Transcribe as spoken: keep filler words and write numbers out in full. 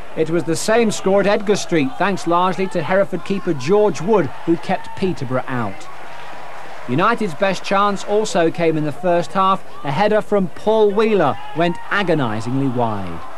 It was the same score at Edgar Street, thanks largely to Hereford keeper George Wood, who kept Peterborough out. United's best chance also came in the first half. A header from Paul Wheeler went agonisingly wide.